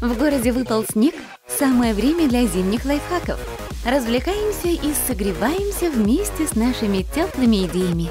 В городе выпал снег. Самое время для зимних лайфхаков. Развлекаемся и согреваемся вместе с нашими теплыми идеями.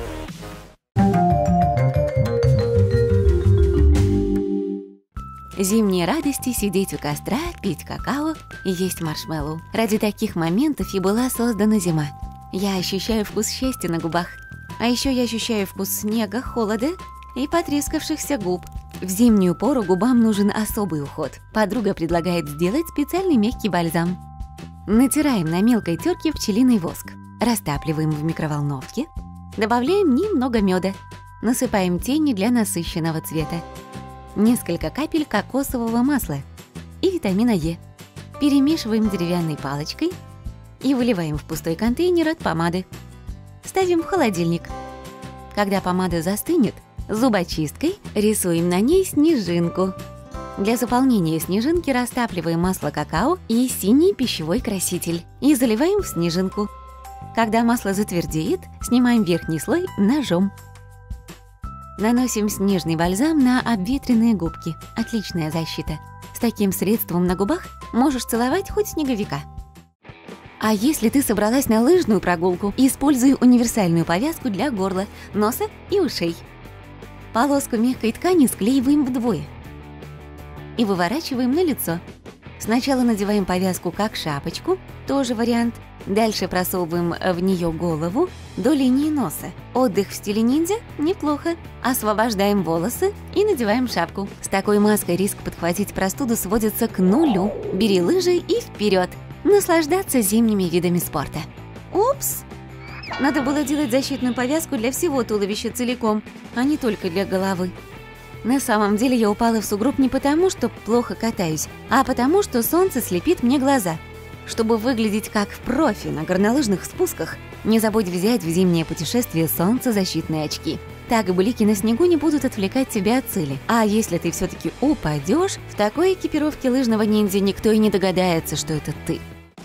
Зимние радости — сидеть у костра, пить какао и есть маршмеллоу. Ради таких моментов и была создана зима. Я ощущаю вкус счастья на губах. А еще я ощущаю вкус снега, холода и потрескавшихся губ. В зимнюю пору губам нужен особый уход. Подруга предлагает сделать специальный мягкий бальзам. Натираем на мелкой терке пчелиный воск. Растапливаем в микроволновке. Добавляем немного меда. Насыпаем тени для насыщенного цвета. Несколько капель кокосового масла и витамина Е. Перемешиваем деревянной палочкой и выливаем в пустой контейнер от помады. Ставим в холодильник. Когда помада застынет, зубочисткой рисуем на ней снежинку. Для заполнения снежинки растапливаем масло какао и синий пищевой краситель и заливаем в снежинку. Когда масло затвердеет, снимаем верхний слой ножом. Наносим снежный бальзам на обветренные губки. Отличная защита. С таким средством на губах можешь целовать хоть снеговика. А если ты собралась на лыжную прогулку, используй универсальную повязку для горла, носа и ушей. Полоску мягкой ткани склеиваем вдвое и выворачиваем на лицо. Сначала надеваем повязку как шапочку, тоже вариант. Дальше просовываем в нее голову до линии носа. Отдых в стиле ниндзя неплохо. Освобождаем волосы и надеваем шапку. С такой маской риск подхватить простуду сводится к нулю. Бери лыжи и вперед! Наслаждаться зимними видами спорта. Упс! Надо было делать защитную повязку для всего туловища целиком, а не только для головы. На самом деле я упала в сугроб не потому, что плохо катаюсь, а потому, что солнце слепит мне глаза. Чтобы выглядеть как профи на горнолыжных спусках, не забудь взять в зимнее путешествие солнцезащитные очки. Так блики на снегу не будут отвлекать тебя от цели. А если ты все-таки упадешь, в такой экипировке лыжного ниндзя никто и не догадается, что это ты.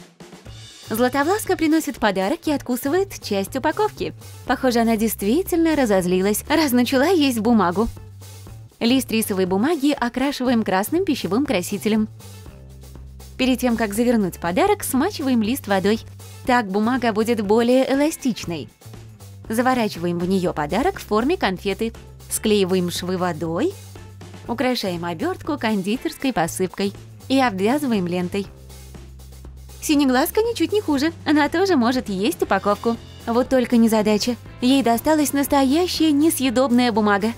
Златовласка приносит подарок и откусывает часть упаковки. Похоже, она действительно разозлилась, раз начала есть бумагу. Лист рисовой бумаги окрашиваем красным пищевым красителем. Перед тем, как завернуть подарок, смачиваем лист водой. Так бумага будет более эластичной. Заворачиваем в нее подарок в форме конфеты. Склеиваем швы водой. Украшаем обертку кондитерской посыпкой и обвязываем лентой. Синеглазка ничуть не хуже. Она тоже может есть упаковку. Вот только незадача. Ей досталась настоящая несъедобная бумага.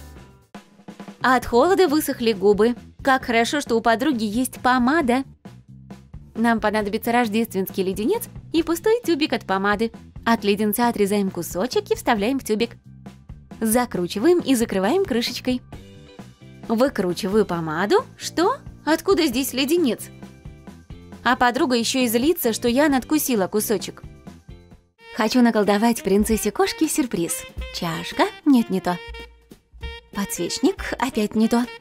От холода высохли губы. Как хорошо, что у подруги есть помада. Нам понадобится рождественский леденец и пустой тюбик от помады. От леденца отрезаем кусочек и вставляем в тюбик. Закручиваем и закрываем крышечкой. Выкручиваю помаду. Что? Откуда здесь леденец? А подруга еще и злится, что я надкусила кусочек. Хочу наколдовать принцессе-кошке сюрприз. Чашка? Нет, не то. Подсвечник? Опять не то.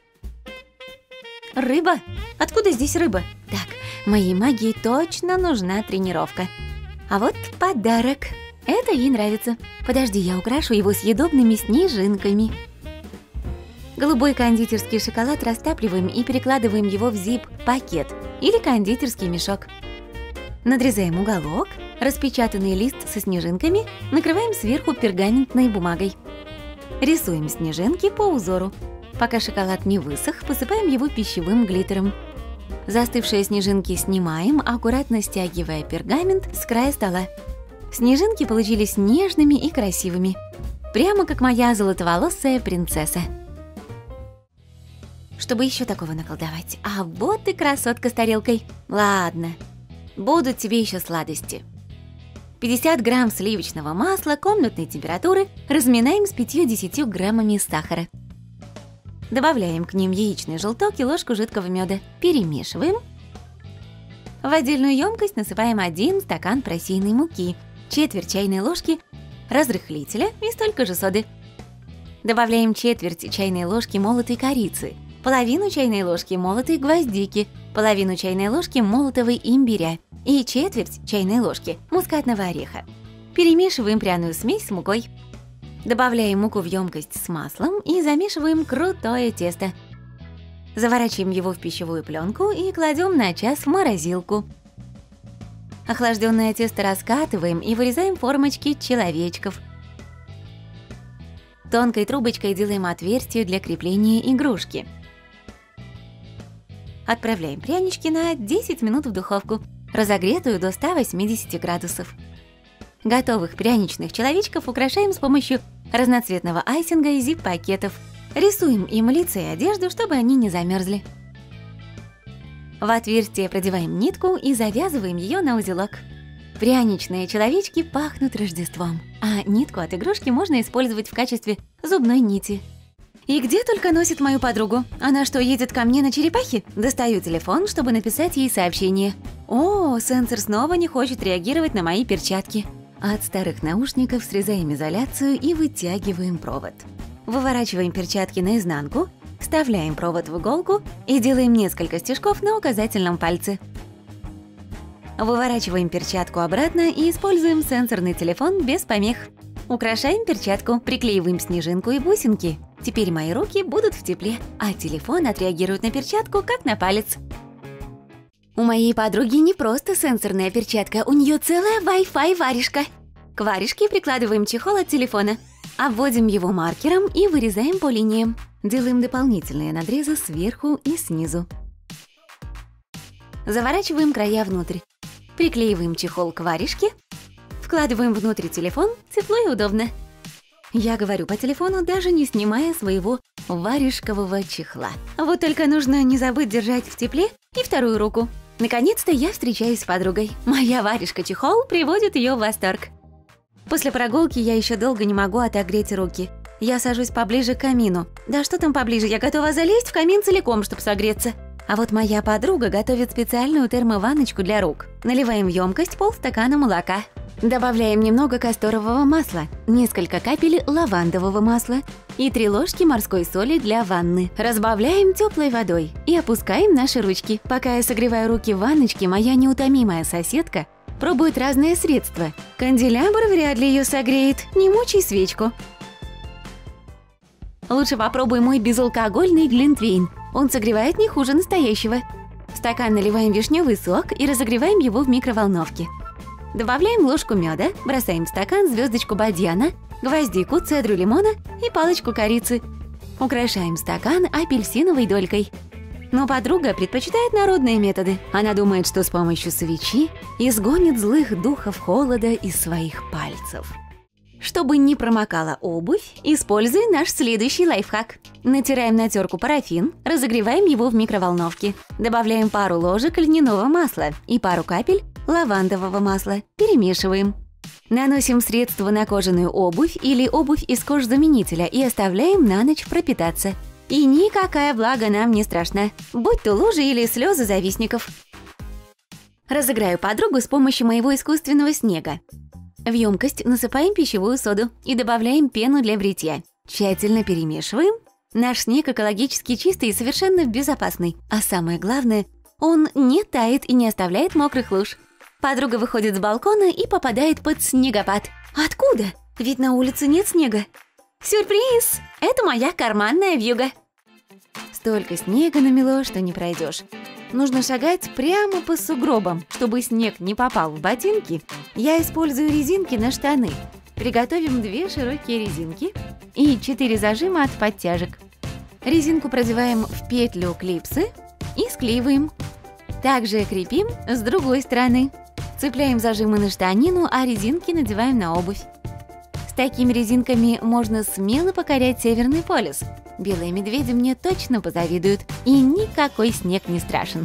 Рыба? Откуда здесь рыба? Так, моей магии точно нужна тренировка. А вот подарок. Это ей нравится. Подожди, я украшу его съедобными снежинками. Голубой кондитерский шоколад растапливаем и перекладываем его в зип-пакет или кондитерский мешок. Надрезаем уголок, распечатанный лист со снежинками, накрываем сверху пергаментной бумагой. Рисуем снежинки по узору. Пока шоколад не высох, посыпаем его пищевым глиттером. Застывшие снежинки снимаем, аккуратно стягивая пергамент с края стола. Снежинки получились нежными и красивыми. Прямо как моя золотоволосая принцесса. Чтобы еще такого наколдовать. А вот и красотка с тарелкой. Ладно, будут тебе еще сладости. 50 грамм сливочного масла комнатной температуры разминаем с 5-10 граммами сахара. Добавляем к ним яичный желток и ложку жидкого меда. Перемешиваем. В отдельную емкость насыпаем 1 стакан просеянной муки, четверть чайной ложки разрыхлителя и столько же соды. Добавляем четверть чайной ложки молотой корицы, половину чайной ложки молотой гвоздики, половину чайной ложки молотого имбиря и четверть чайной ложки мускатного ореха. Перемешиваем пряную смесь с мукой. Добавляем муку в емкость с маслом и замешиваем крутое тесто. Заворачиваем его в пищевую пленку и кладем на час в морозилку. Охлажденное тесто раскатываем и вырезаем формочки человечков. Тонкой трубочкой делаем отверстие для крепления игрушки. Отправляем прянички на 10 минут в духовку, разогретую до 180 градусов. Готовых пряничных человечков украшаем с помощью разноцветного айсинга и зип-пакетов. Рисуем им лица и одежду, чтобы они не замерзли. В отверстие продеваем нитку и завязываем ее на узелок. Пряничные человечки пахнут Рождеством, а нитку от игрушки можно использовать в качестве зубной нити. И где только носит мою подругу? Она что, едет ко мне на черепахе? Достаю телефон, чтобы написать ей сообщение. О, сенсор снова не хочет реагировать на мои перчатки. От старых наушников срезаем изоляцию и вытягиваем провод. Выворачиваем перчатки наизнанку, вставляем провод в иголку и делаем несколько стежков на указательном пальце. Выворачиваем перчатку обратно и используем сенсорный телефон без помех. Украшаем перчатку, приклеиваем снежинку и бусинки. Теперь мои руки будут в тепле, а телефон отреагирует на перчатку, как на палец. У моей подруги не просто сенсорная перчатка, у нее целая Wi-Fi варежка. К варежке прикладываем чехол от телефона, обводим его маркером и вырезаем по линиям. Делаем дополнительные надрезы сверху и снизу. Заворачиваем края внутрь. Приклеиваем чехол к варежке. Вкладываем внутрь телефон, тепло и удобно. Я говорю по телефону, даже не снимая своего варежкового чехла. Вот только нужно не забыть держать в тепле и вторую руку. Наконец-то я встречаюсь с подругой. Моя варежка-чехол приводит ее в восторг. После прогулки я еще долго не могу отогреть руки. Я сажусь поближе к камину. Да что там поближе, я готова залезть в камин целиком, чтобы согреться. А вот моя подруга готовит специальную термованночку для рук. Наливаем в емкость полстакана молока. Добавляем немного касторового масла, несколько капель лавандового масла и 3 ложки морской соли для ванны. Разбавляем теплой водой и опускаем наши ручки. Пока я согреваю руки в ванночке, моя неутомимая соседка пробует разные средства. Канделябр вряд ли ее согреет, не мучай свечку. Лучше попробуй мой безалкогольный глинтвейн. Он согревает не хуже настоящего. В стакан наливаем вишневый сок и разогреваем его в микроволновке. Добавляем ложку меда, бросаем в стакан звездочку бадьяна, гвоздику, цедру лимона и палочку корицы. Украшаем стакан апельсиновой долькой. Но подруга предпочитает народные методы. Она думает, что с помощью свечи изгонит злых духов холода из своих пальцев. Чтобы не промокала обувь, используй наш следующий лайфхак. Натираем на терку парафин, разогреваем его в микроволновке. Добавляем пару ложек льняного масла и пару капель лавандового масла. Перемешиваем. Наносим средство на кожаную обувь или обувь из кожзаменителя и оставляем на ночь пропитаться. И никакая влага нам не страшна, будь то лужи или слезы завистников. Разыграю подругу с помощью моего искусственного снега. В емкость насыпаем пищевую соду и добавляем пену для бритья. Тщательно перемешиваем. Наш снег экологически чистый и совершенно безопасный. А самое главное, он не тает и не оставляет мокрых луж. Подруга выходит с балкона и попадает под снегопад. Откуда? Ведь на улице нет снега. Сюрприз! Это моя карманная вьюга. Столько снега намело, что не пройдешь. Нужно шагать прямо по сугробам. Чтобы снег не попал в ботинки, я использую резинки на штаны. Приготовим 2 широкие резинки и 4 зажима от подтяжек. Резинку продеваем в петлю клипсы и склеиваем. Также крепим с другой стороны. Цепляем зажимы на штанину, а резинки надеваем на обувь. С такими резинками можно смело покорять Северный полюс. Белые медведи мне точно позавидуют, и никакой снег не страшен.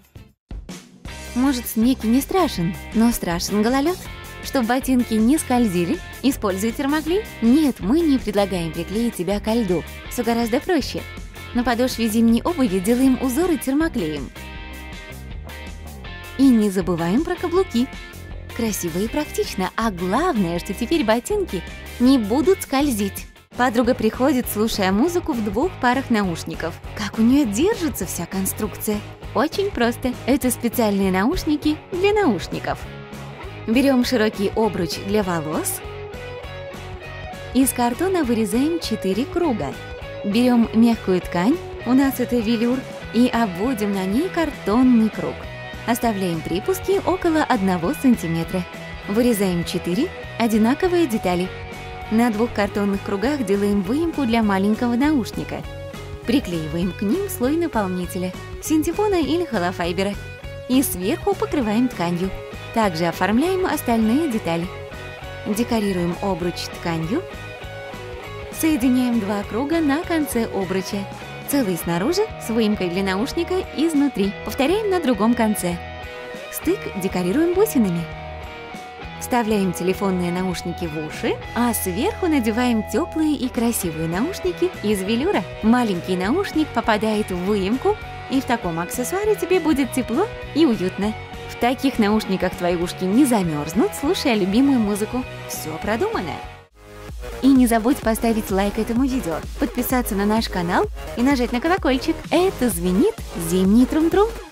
Может, снег и не страшен, но страшен гололед. Чтобы ботинки не скользили, используй термоклей. Нет, мы не предлагаем приклеить тебя ко льду. Все гораздо проще. На подошве зимней обуви делаем узоры термоклеем. И не забываем про каблуки. Красиво и практично, а главное, что теперь ботинки не будут скользить. Подруга приходит, слушая музыку в 2 парах наушников. Как у нее держится вся конструкция? Очень просто. Это специальные наушники для наушников. Берем широкий обруч для волос. Из картона вырезаем 4 круга. Берем мягкую ткань, у нас это велюр, и обводим на ней картонный круг. Оставляем припуски около 1 сантиметра. Вырезаем 4 одинаковые детали. На 2 картонных кругах делаем выемку для маленького наушника. Приклеиваем к ним слой наполнителя, синтепона или холофайбера, и сверху покрываем тканью. Также оформляем остальные детали. Декорируем обруч тканью. Соединяем 2 круга на конце обруча. Целый снаружи, с выемкой для наушника изнутри. Повторяем на другом конце. Стык декорируем бусинами. Вставляем телефонные наушники в уши, а сверху надеваем теплые и красивые наушники из велюра. Маленький наушник попадает в выемку, и в таком аксессуаре тебе будет тепло и уютно. В таких наушниках твои ушки не замерзнут, слушая любимую музыку. Все продумано. И не забудь поставить лайк этому видео, подписаться на наш канал и нажать на колокольчик. Это звенит зимний трум-трум.